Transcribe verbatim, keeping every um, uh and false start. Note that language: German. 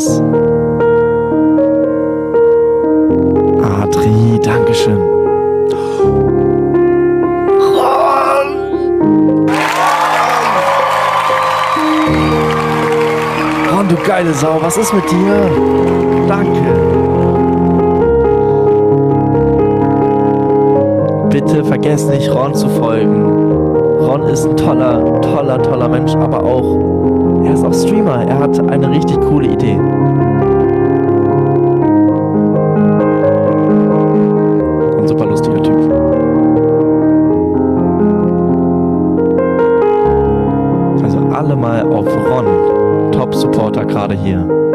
das. Adri, Dankeschön. Ron, du geile Sau, was ist mit dir? Danke. Bitte vergesst nicht, Ron zu folgen. Ron ist ein toller, toller, toller Mensch, aber auch, er ist auch Streamer. Er hat eine richtig coole Idee. Ein super lustiger Typ. Also alle mal auf Ron, Top-Supporter gerade hier.